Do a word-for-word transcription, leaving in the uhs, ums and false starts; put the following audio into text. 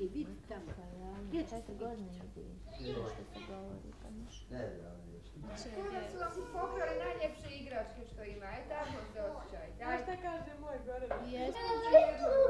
vidi, vidi tamo. Gdje ćete Četiri godine vidi. Što se govori, pa ništa. Ne znam, nešto. Kada su vam pokrali najljepše igračke što ima, e tako se osjećaj. Znaš šta kaže moj Goran? Jesmo.